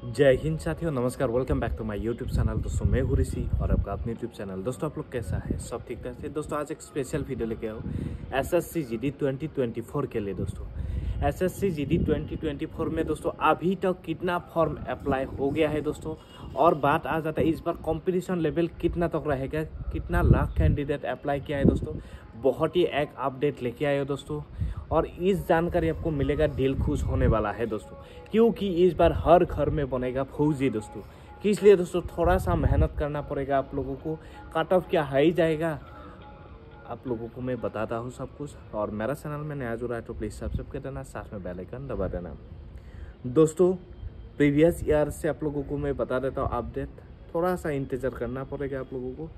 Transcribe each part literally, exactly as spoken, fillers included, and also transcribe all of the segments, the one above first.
जय हिंद साथियों, नमस्कार। Welcome back to my YouTube channel. दोस्तों मैं हूं ऋषि और आपका अपने यूट्यूब चैनल। दोस्तों आप लोग कैसा है? सब ठीक ठाक है? दोस्तों आज एक स्पेशल वीडियो लेके आओ SSC GD twenty twenty four के लिए। दोस्तों SSC GD twenty twenty four में दोस्तों अभी तक कितना फॉर्म अप्लाई हो गया है दोस्तों, और बात आ जाता है इस बार कंपटीशन लेवल कितना तक रहेगा, कितना लाख कैंडिडेट अप्लाई किया है दोस्तों। बहुत ही एक अपडेट लेके आए हो दोस्तों, और इस जानकारी आपको मिलेगा, दिल खुश होने वाला है दोस्तों, क्योंकि इस बार हर घर में बनेगा फौजी दोस्तों। किस लिए दोस्तों? थोड़ा सा मेहनत करना पड़ेगा आप लोगों को। कट ऑफ क्या हाई जाएगा आप लोगों को मैं बताता हूँ सब कुछ। और मेरा चैनल में नया जुड़ा है तो प्लीज़ सब्सक्राइब कर देना, साथ में बेल आइकन दबा देना। दोस्तों प्रीवियस ईयर से आप लोगों को मैं बता देता हूँ अपडेट, थोड़ा सा इंतज़ार करना पड़ेगा आप लोगों को।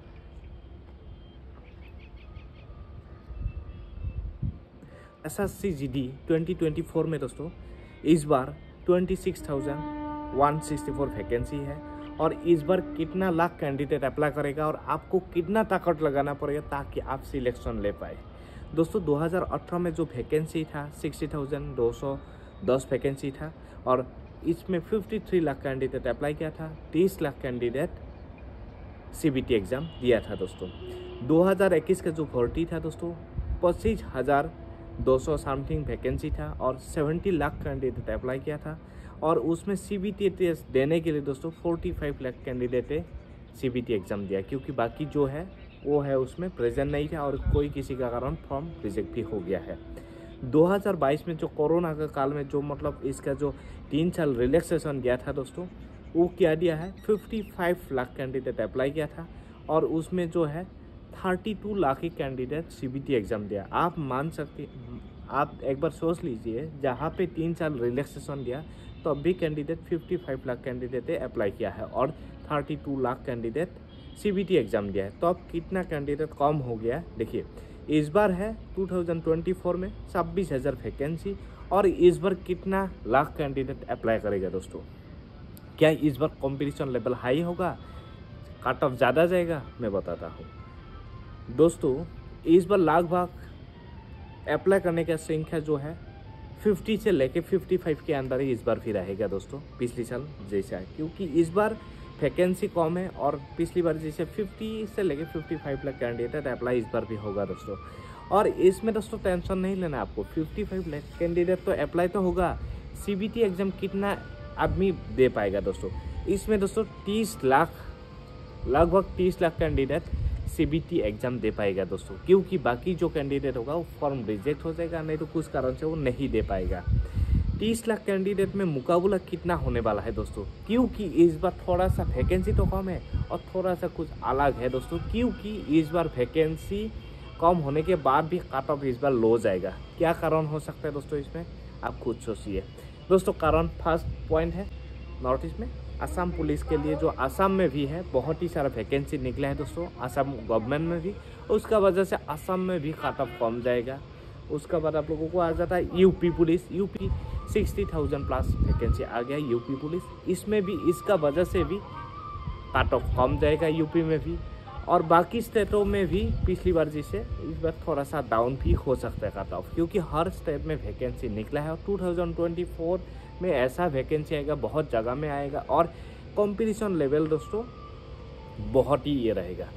SSC GD twenty twenty four में दोस्तों इस बार twenty six thousand one sixty four vacancy है, और इस बार कितना लाख कैंडिडेट अप्लाई करेगा और आपको कितना ताकत लगाना पड़ेगा ताकि आप सिलेक्शन ले पाए। दोस्तों दो हज़ार अठारह में जो वैकेंसी था सिक्सटी थाउजेंड दो सौ दस वैकेंसी था, और इसमें तिरेपन लाख कैंडिडेट अप्लाई किया था। तीस लाख कैंडिडेट सीबीटी एग्ज़ाम दिया था दोस्तों। दो हज़ार इक्कीस का जो भर्ती था दोस्तों पच्चीस हज़ार दो सौ समथिंग वैकेंसी था, और सत्तर लाख कैंडिडेट अप्लाई किया था, और उसमें सीबीटी टेस्ट देने के लिए दोस्तों पैंतालीस लाख कैंडिडेट सीबीटी एग्ज़ाम दिया, क्योंकि बाकी जो है वो है उसमें प्रेजेंट नहीं था, और कोई किसी का कारण फॉर्म रिजेक्ट भी हो गया है। दो हज़ार बाईस में जो कोरोना का काल में जो मतलब इसका जो तीन साल रिलैक्सेशन दिया था दोस्तों, वो क्या दिया है, पचपन लाख कैंडिडेट अप्लाई किया था, और उसमें जो है बत्तीस लाख ही कैंडिडेट सीबीटी एग्ज़ाम दिया। आप मान सकते, आप एक बार सोच लीजिए, जहाँ पे तीन साल रिलैक्सेशन दिया तो अब भी कैंडिडेट पचपन लाख कैंडिडेट अप्लाई किया है, और बत्तीस लाख कैंडिडेट सीबीटी एग्ज़ाम दिया है, तो अब कितना कैंडिडेट कम हो गया। देखिए इस बार है दो हज़ार चौबीस में छब्बीस हज़ार वैकेंसी, और इस बार कितना लाख कैंडिडेट अप्लाई करेगा दोस्तों। क्या इस बार कंपटीशन लेवल हाई होगा, कट ऑफ ज़्यादा जाएगा? मैं बताता हूँ दोस्तों। इस बार लगभग अप्लाई करने का संख्या जो है पचास से लेके पचपन के अंदर ही इस बार भी रहेगा दोस्तों, पिछले साल जैसा है, क्योंकि इस बार वैकेंसी कम है, और पिछली बार जैसे पचास से लेके पचपन लाख कैंडिडेट अप्लाई इस बार भी होगा दोस्तों। और इसमें दोस्तों टेंशन नहीं लेना आपको, पचपन लाख कैंडिडेट तो अप्लाई तो होगा। सीबीटी एग्ज़ाम कितना आदमी दे पाएगा दोस्तों? इसमें दोस्तों तीस लाख लगभग तीस लाख कैंडिडेट सीबीटी एग्ज़ाम दे पाएगा दोस्तों, क्योंकि बाकी जो कैंडिडेट होगा वो फॉर्म रिजेक्ट हो जाएगा, नहीं तो कुछ कारण से वो नहीं दे पाएगा। तीस लाख कैंडिडेट में मुकाबला कितना होने वाला है दोस्तों, क्योंकि इस बार थोड़ा सा वैकेंसी तो कम है और थोड़ा सा कुछ अलग है दोस्तों, क्योंकि इस बार वैकेंसी कम होने के बाद भी कट ऑफ इस बार लो जाएगा। क्या कारण हो सकता है दोस्तों इसमें, आप खुद सोचिए दोस्तों। कारण फर्स्ट पॉइंट है नॉर्थ ईस्ट में असम पुलिस के लिए, जो असम में भी है बहुत ही सारा वैकेंसी निकला है दोस्तों, असम गवर्नमेंट में भी, उसका वजह से असम में भी कट ऑफ कम जाएगा। उसका बाद आप लोगों को आ जाता है UP police, UP sixty thousand plus vacancy आ गया यूपी पुलिस, इसमें भी इसका वजह से भी कट ऑफ कम जाएगा यूपी में भी। और बाकी स्टेटों में भी पिछली बार जैसे इस बार थोड़ा सा डाउन भी हो सकता है कट ऑफ, क्योंकि हर स्टेट में वैकेंसी निकला है, और दो हज़ार चौबीस में ऐसा वैकेंसी आएगा, बहुत जगह में आएगा, और कंपटीशन लेवल दोस्तों बहुत ही ये रहेगा।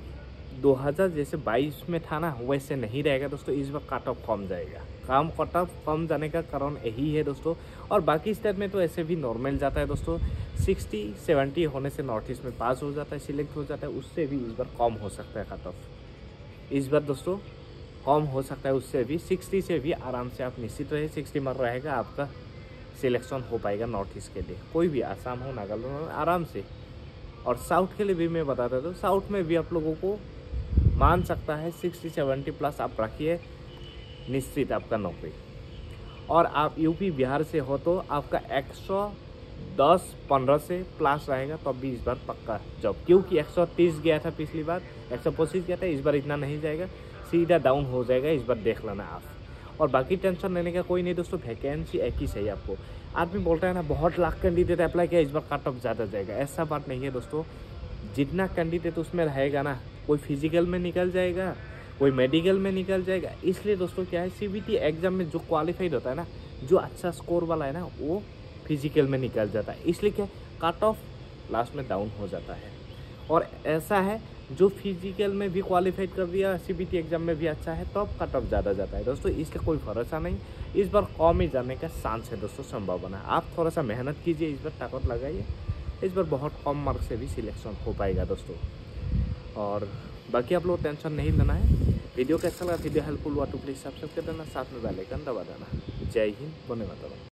दो हज़ार जैसे बाईस में था ना, वैसे नहीं रहेगा दोस्तों, इस बार कट ऑफ कम जाएगा। काम कट ऑफ कम जाने का कारण यही है दोस्तों, और बाकी स्टेट में तो ऐसे भी नॉर्मल जाता है दोस्तों, साठ सत्तर होने से नॉर्थ ईस्ट में पास हो जाता है, सिलेक्ट हो जाता है, उससे भी इस बार कम हो सकता है कट ऑफ। इस बार दोस्तों कम हो सकता है उससे भी, साठ से भी आराम से आप निश्चित रहे, साठ मार रहेगा आपका सिलेक्शन हो पाएगा नॉर्थ ईस्ट के लिए, कोई भी आसाम हो नागालैंड हो आराम से। और साउथ के लिए भी मैं बता देता हूँ, साउथ में भी आप लोगों को मान सकता है साठ सत्तर प्लस आप रखिए, निश्चित आपका नौकरी। और आप यूपी बिहार से हो तो आपका एक सौ दस पंद्रह से प्लस रहेगा, तो अभी इस बार पक्का जॉब, क्योंकि एक सौ तीस गया था पिछली बार, एक सौ पच्चीस गया था, इस बार इतना नहीं जाएगा, सीधा डाउन हो जाएगा, इस बार देख लेना आप। और बाकी टेंशन लेने का कोई नहीं दोस्तों, वैकेंसी एक ही सही आपको। आदमी बोलता है ना बहुत लाख कैंडिडेट अप्लाई किया, इस बार कट ऑफ ज़्यादा जाएगा, ऐसा बात नहीं है दोस्तों। जितना कैंडिडेट उसमें रहेगा ना, कोई फिजिकल में निकल जाएगा, कोई मेडिकल में निकल जाएगा। इसलिए दोस्तों क्या है, सीबीटी एग्ज़ाम में जो क्वालिफाइड होता है ना, जो अच्छा स्कोर वाला है ना, वो फिजिकल में निकल जाता है, इसलिए क्या कट ऑफ लास्ट में डाउन हो जाता है। और ऐसा है जो फिजिकल में भी क्वालिफाइड कर दिया, सीबीटी एग्जाम में भी अच्छा है, तो अब कट ऑफ ज़्यादा जाता है दोस्तों। इसका कोई भरोसा नहीं, इस बार कम ही जाने का चांस है दोस्तों, संभावना है। आप थोड़ा सा मेहनत कीजिए, इस बार ताकत लगाइए, इस बार बहुत कम मार्क्स से भी सिलेक्शन हो पाएगा दोस्तों। और बाकी आप लोग टेंशन नहीं लेना है। वीडियो कैसा लगा, वीडियो हेल्पफुल हुआ तो प्लीज़ सब्सक्राइब कर देना, साथ में बेल आइकन दबा देना। जय हिंद, वंदे मातरम।